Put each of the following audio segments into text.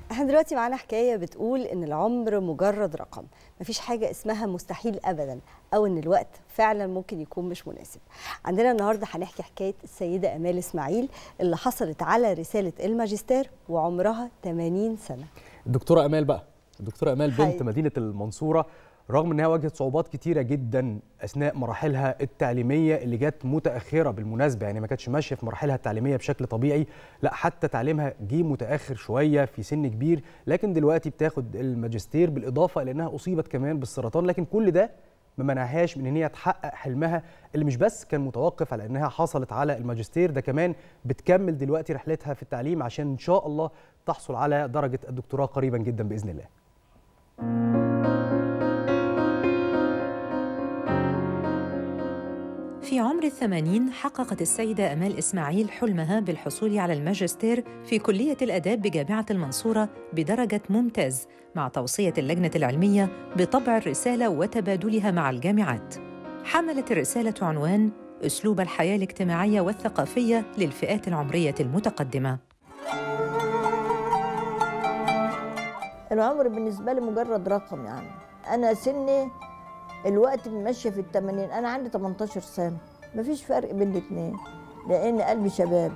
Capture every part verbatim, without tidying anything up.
احنا دلوقتي معانا حكايه بتقول ان العمر مجرد رقم، مفيش حاجه اسمها مستحيل ابدا او ان الوقت فعلا ممكن يكون مش مناسب. عندنا النهارده هنحكي حكايه السيده امال اسماعيل اللي حصلت على رساله الماجستير وعمرها ثمانين سنه. الدكتوره امال بقى، الدكتوره امال بنت مدينه المنصوره، رغم انها واجهت صعوبات كتيره جدا اثناء مراحلها التعليميه اللي جت متاخره بالمناسبه، يعني ما كانتش ماشيه في مراحلها التعليميه بشكل طبيعي، لا حتى تعليمها جه متاخر شويه في سن كبير، لكن دلوقتي بتاخد الماجستير بالاضافه الى انها اصيبت كمان بالسرطان، لكن كل ده ما منعهاش من ان هي تحقق حلمها اللي مش بس كان متوقف على انها حصلت على الماجستير، ده كمان بتكمل دلوقتي رحلتها في التعليم عشان ان شاء الله تحصل على درجه الدكتوراه قريبا جدا باذن الله. في عمر الثمانين حققت السيدة أمال إسماعيل حلمها بالحصول على الماجستير في كلية الآداب بجامعة المنصورة بدرجة ممتاز، مع توصية اللجنة العلمية بطبع الرسالة وتبادلها مع الجامعات. حملت الرسالة عنوان أسلوب الحياة الاجتماعية والثقافية للفئات العمرية المتقدمة. العمر بالنسبة لي مجرد رقم، يعني أنا سني الوقت ماشيه في الثمانين، انا عندي تمنتاشر سنه، مفيش فرق بين الاثنين لان قلبي شباب.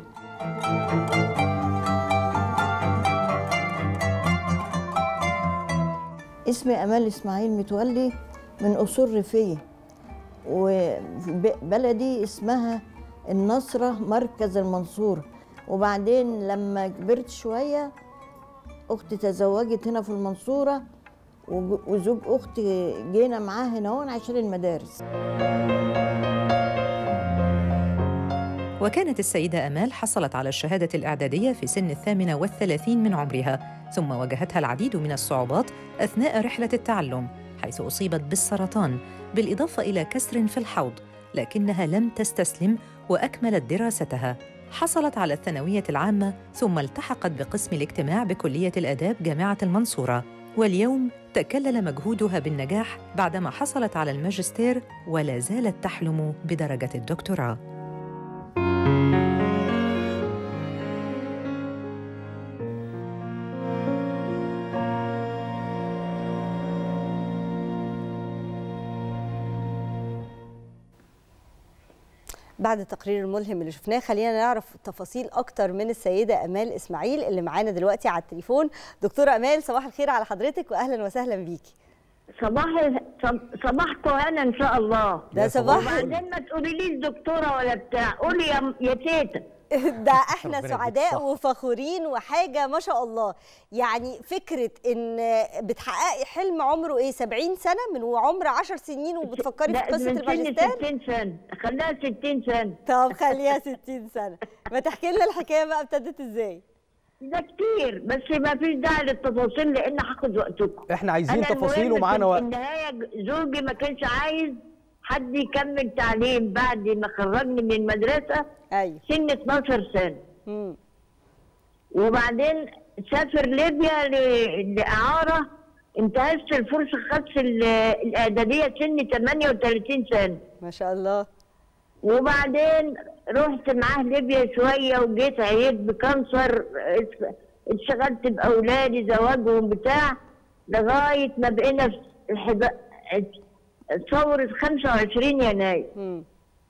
اسمي امال اسماعيل متولي، من اصول ريفيه، وبلدي اسمها النصره مركز المنصوره. وبعدين لما كبرت شويه اختي تزوجت هنا في المنصوره، وزوج اختي جينا معاه هنا هون عشان المدارس. وكانت السيدة أمال حصلت على الشهادة الإعدادية في سن الثامنة والثلاثين من عمرها، ثم واجهتها العديد من الصعوبات أثناء رحلة التعلم، حيث أصيبت بالسرطان بالإضافة إلى كسر في الحوض، لكنها لم تستسلم وأكملت دراستها. حصلت على الثانوية العامة ثم التحقت بقسم الاجتماع بكلية الآداب جامعة المنصورة، واليوم تكلل مجهودها بالنجاح بعدما حصلت على الماجستير ولا زالت تحلم بدرجة الدكتوراه. بعد التقرير الملهم اللي شفناه خلينا نعرف تفاصيل اكتر من السيده امال اسماعيل اللي معانا دلوقتي على التليفون. دكتوره امال صباح الخير على حضرتك واهلا وسهلا بيكي. صباح صباحكم هنا ان شاء الله. ده صباح. وبعدين ما تقوليليش دكتوره ولا بتاع، قولي يا يا تيتا. ده احنا سعداء وفخورين وحاجه ما شاء الله. يعني فكره ان بتحققي حلم عمره ايه سبعين سنه من وعمر عشر سنين وبتفكري في قصه الماجستير؟ ستين سنه، خليها ستين سنه. طب خليها ستين سنه. ما تحكي لنا الحكايه بقى ابتدت ازاي؟ ده كتير بس ما فيش داعي للتفاصيل لان هاخد وقتكم. احنا عايزين تفاصيل ومعانا وقت. في النهايه زوجي ما كانش عايز حد يكمل تعليم بعد ما خرجني من المدرسه. ايوه سن اتناشر سنه. امم وبعدين سافر ليبيا لاعاره، انتهزت الفرصه خدت الاعداديه سن ثمانية وثلاثين سنه. ما شاء الله. وبعدين رحت معاه ليبيا شويه وجيت عييت بكانسر، اشتغلت باولادي زواجهم بتاع لغايه ما بقينا في ثوره خمسة وعشرين يناير. امم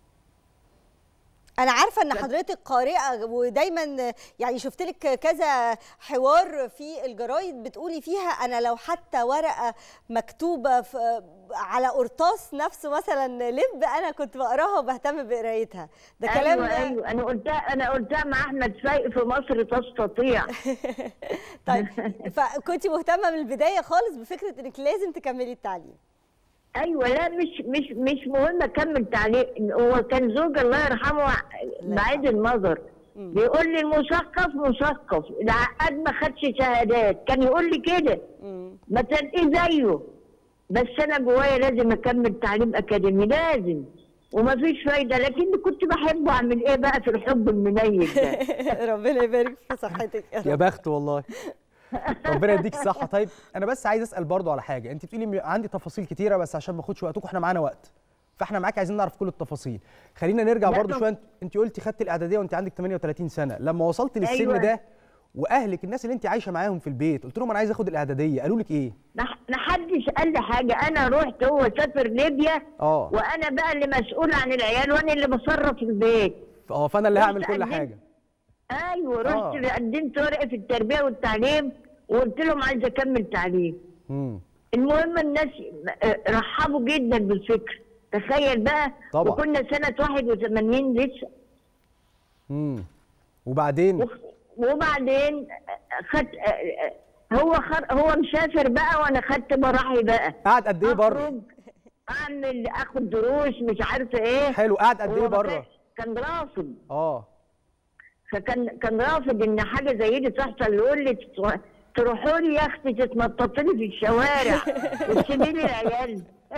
أنا عارفة إن حضرتك قارئة ودايماً يعني شفت لك كذا حوار في الجرايد بتقولي فيها أنا لو حتى ورقة مكتوبة على قرطاس نفسه مثلاً لب أنا كنت بقراها وبهتم بقرايتها، ده أيوة كلام. أيوة أنا قلتها أنا قلتها مع أحمد فايق في مصر تستطيع. طيب فكنت مهتمة من البداية خالص بفكرة إنك لازم تكملي التعليم. ايوه لا مش مش مش مهم اكمل تعليم. هو كان زوجي الله يرحمه بعيد النظر بيقول لي المثقف مثقف، العقاد ما خدش شهادات، كان يقول لي كده ما تلاقيه زيه. بس انا جوايا لازم اكمل تعليم اكاديمي لازم، وما فيش فايده، لكن كنت بحبه. اعمل ايه بقى في الحب المنيل ده؟ ربنا يبارك في صحتك يا رب. يا بخت والله. ربنا يديك الصحه. طيب انا بس عايز اسال برضو على حاجه، انت بتقولي عندي تفاصيل كتيره بس عشان ما اخدش وقتكم احنا معانا وقت، فاحنا معاك عايزين نعرف كل التفاصيل. خلينا نرجع برضو شويه، انت قلتي خدت الاعداديه وانت عندك ثمانية وثلاثين سنه، لما وصلت للسن أيوة. ده واهلك الناس اللي انت عايشه معاهم في البيت قلت لهم انا عايز اخد الاعداديه، قالوا لك ايه؟ ما حدش قال لي حاجه، انا رحت، هو سافر ليبيا اه وانا بقى اللي مسؤول عن العيال وانا اللي بصرف البيت. اه فانا اللي هعمل كل قدمت... حاجه. ايوه رحت آه. قدمت ورقه في التربيه والتعليم وقلت لهم عايزه اكمل تعليم. امم المهم الناس رحبوا جدا بالفكر، تخيل بقى. طبعا. وكنا سنه واحد وثمانين لسه. امم وبعدين وبعدين خد هو خد هو مسافر بقى وانا خدت مراحي بقى. قعد قد ايه بره؟ اعمل اخد دروس مش عارفه ايه. حلو. قعد قد ايه بره؟ كان رافض. اه فكان كان رافض ان حاجه زي دي تحصل، يقول لي تروحوا لي يا اختي تتنططوا لي في الشوارع وتسيبي لي العيال.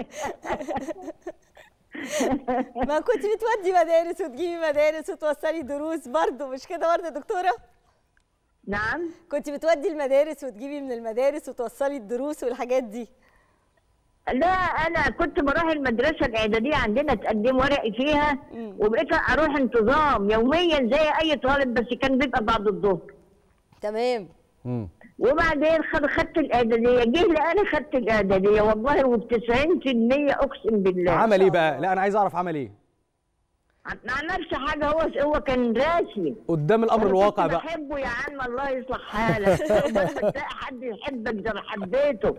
ما كنت بتودي مدارس وتجيبي مدارس وتوصلي دروس برضه، مش كده برضه يا دكتوره؟ نعم. كنت بتودي المدارس وتجيبي من المدارس وتوصلي الدروس والحاجات دي؟ لا انا كنت بروح المدرسه الاعداديه عندنا تقدم ورقي فيها، وبقيت اروح انتظام يوميا زي اي طالب، بس كان بيبقى بعد الظهر. تمام. امم وبعدين خدت الاعداديه، جه لي انا خدت الاعداديه والله وب تسعين في المية اقسم بالله. عمل ايه بقى؟ لا انا عايز اعرف عمل ايه. ما عملش حاجه، هو هو كان راسي قدام الامر الواقع بقى. بحبه يا عم الله يصلح حالك. بس تلاقي حد يحبك زي ما حبيته.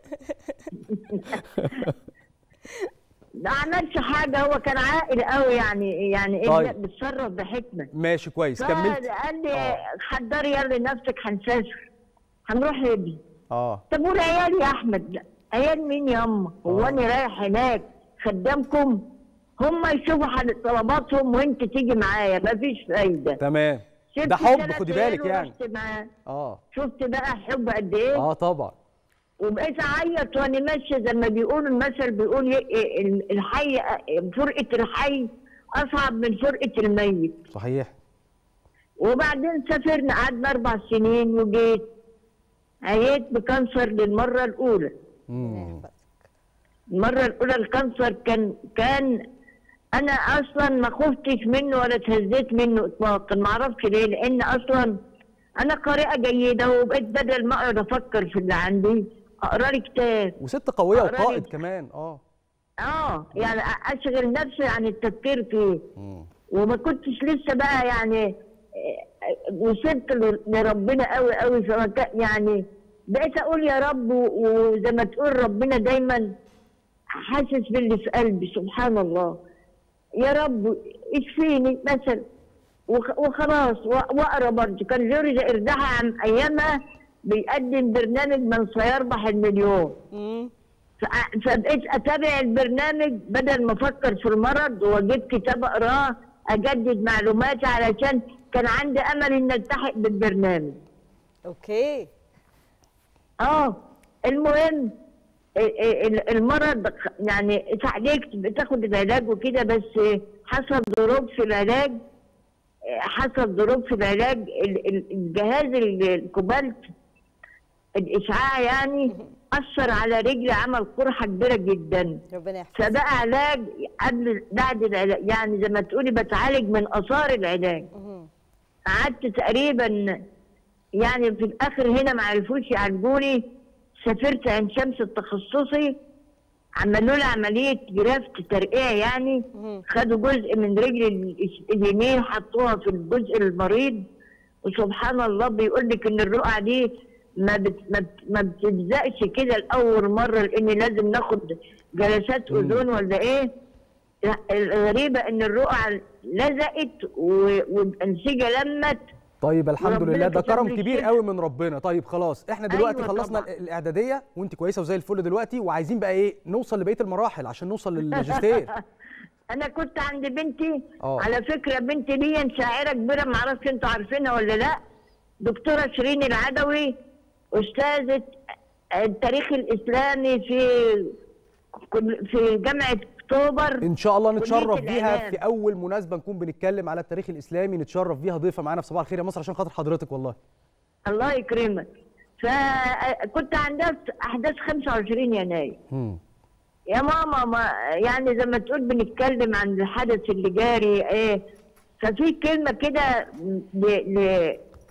ما عملش حاجه، هو كان عاقل قوي يعني، يعني طيب. بيتصرف بحكمه. ماشي كويس. كملت. قال لي حضري يلا نفسك هنسافر هنروح ليبيا. اه طب والعيال يا احمد؟ لا عيال مين يا اما؟ هو انا رايح هناك خدامكم؟ هم يشوفوا طلباتهم وانت تيجي معايا، مفيش فايده. تمام. ده حب خدي بالك يعني. اه شفت بقى حب قد ايه؟ اه طبعا. وبقيت اعيط وانا ماشيه زي ما بيقولوا المثل بيقول الحي، فرقه الحي اصعب من فرقه الميت. صحيح. وبعدين سافرنا قعدنا اربع سنين وجيت عييت بكانسر للمره الاولى. امم المره الاولى الكانسر كان كان انا اصلا ما خفتش منه ولا اتهزيت منه اطلاقا، ما اعرفش ليه، لان اصلا انا قارئه جيده وبقيت بدل ما اقعد افكر في اللي عندي اقرا لي كتاب. وست قويه وقائد كمان. اه اه يعني اشغل نفسي عن التفكير فيه. مم. وما كنتش لسه بقى يعني وصلت لربنا قوي قوي، يعني بقيت اقول يا رب، وزي ما تقول ربنا دايما حاسس باللي في قلبي، سبحان الله. يا رب اشفيني مثلا وخلاص. واقرا برضه، كان جورج ارداحة عن ايامها بيقدم برنامج من سيربح المليون. فبقيت اتابع البرنامج بدل ما افكر في المرض، واجيب كتاب اقراه اجدد معلوماتي علشان كان عندي امل ان التحق بالبرنامج. اوكي. اه المهم المرض يعني اتعالجت، بتاخد العلاج وكده، بس حصل ضروب في العلاج، حصل ضروب في العلاج. الجهاز الكوبالت الاشعاع يعني اثر على رجلي، عمل قرحه كبيره جدا. ربنا يحفظك. فبقى علاج قبل بعد العلاج، يعني زي ما تقولي بتعالج من اثار العلاج. قعدت تقريبا يعني في الاخر هنا ما عرفوش يعالجوني، سافرت عين شمس التخصصي، عملوا لي عمليه جرافت ترقيع يعني، خدوا جزء من رجلي اليمين حطوها في الجزء المريض، وسبحان الله بيقول لك ان الرقعه دي ما بت ما, بت ما بتلزقش كده لاول مره، لان لازم ناخد جلسات اذون ولا ايه. الغريبه ان الرقعه لزقت والانسجه لمت. طيب الحمد لله، ده كرم كبير قوي من ربنا. طيب خلاص احنا دلوقتي أيوة خلصنا طبعا. الاعداديه وانت كويسه وزي الفل دلوقتي، وعايزين بقى ايه نوصل لبقيه المراحل عشان نوصل للماجستير. انا كنت عند بنتي أوه. على فكره بنتي دي شاعره كبيره، ما اعرفش انتوا عارفينها ولا لا، دكتوره شيرين العدوي، استاذه التاريخ الاسلامي في في جامعه اكتوبر. ان شاء الله نتشرف بيها في اول مناسبه نكون بنتكلم على التاريخ الاسلامي، نتشرف بيها ضيفه معانا في صباح الخير يا مصر عشان خاطر حضرتك والله. الله يكرمك. فكنت عندها احداث خمسة وعشرين يناير. امم يا ماما ما يعني زي ما تقول بنتكلم عن الحدث اللي جاري ايه، ففي كلمه كده ل... ل...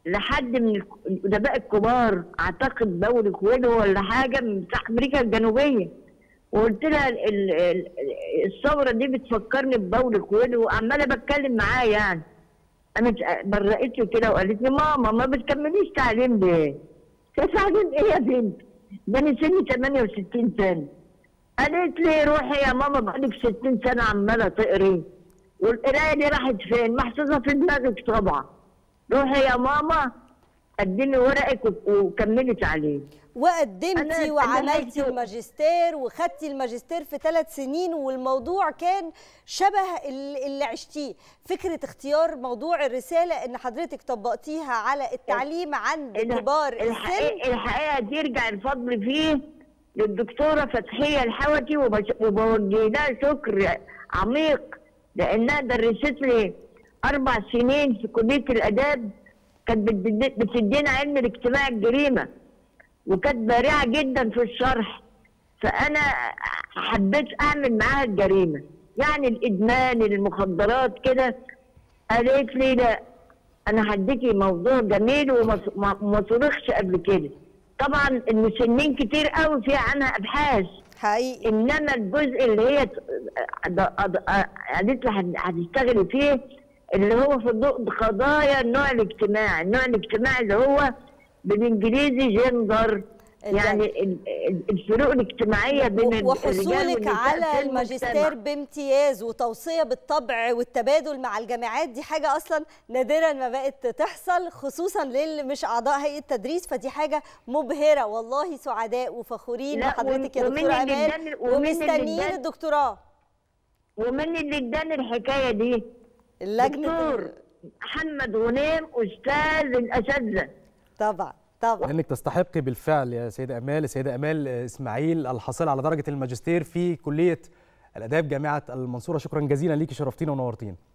لحد من الادباء الكبار، اعتقد باولو كويلو ولا حاجه من بتاع امريكا الجنوبيه، وقلت لها ال- ال- الثوره دي بتفكرني بباولو كويلو، وعماله بتكلم معاه يعني. قامت برقت لي كده وقالت لي ماما ما بتكمليش تعليم ليه؟ قلت لها تعليم ايه يا بنت؟ ده انا سني ثمانية وستين سنه. قالت لي روحي يا ماما بقالك ستين سنه عماله تقري، والقرايه دي راحت فين؟ محفوظه في دماغك طبعا. روحي يا ماما اديني ورقك وكملي تعليم. وقدمتي أنا- وعملتي أنا- الماجستير وخدتي الماجستير في ثلاث سنين، والموضوع كان شبه ال- اللي عشتيه. فكرة اختيار موضوع الرسالة ان حضرتك طبقتيها على التعليم عند كبار السن. الحقيقه الحقيقه دي يرجع الفضل فيه للدكتوره فتحيه الحوتي، وبش- وبوجه لها شكر عميق، لانها درست لي اربع سنين في كليه الاداب، كانت بتد- بتدينا علم الاجتماع الجريمه، وكانت بارعه جدا في الشرح. فانا حبيت اعمل معاها الجريمه، يعني الادمان المخدرات كده. قالت لي لا انا هديكي موضوع جميل وما ما- ما صرخش قبل كده. طبعا المسنين كتير قوي في عنها ابحاث، حقيقي. انما الجزء اللي هي ت- أد- أد- قالت لي هن- هتشتغلي فيه اللي هو في ضوء قضايا النوع الاجتماعي، النوع الاجتماعي اللي هو بالانجليزي جندر، يعني ال- ال- الفروق الاجتماعيه بين الرجال وحصولك والنساء على في الماجستير المجتمع. بامتياز وتوصية بالطبع والتبادل مع الجامعات، دي حاجة أصلا نادرا ما بقت تحصل، خصوصا للي مش أعضاء هيئة تدريس، فدي حاجة مبهرة. والله سعداء وفخورين لا، بحضرتك يا ومن دكتورة اللي أمال، اداني- ومن اللي ومستنيين اداني- الدكتوراه. ومن اللي اداني الحكايه دي اللجنة دكتور محمد غنيم استاذ الاساتذه. طبعا طبعا. لانك تستحقي بالفعل يا سيده امال. السيده امال اسماعيل الحاصله على درجه الماجستير في كليه الاداب جامعه المنصوره، شكرا جزيلا ليكي، شرفتينا ونورتينا.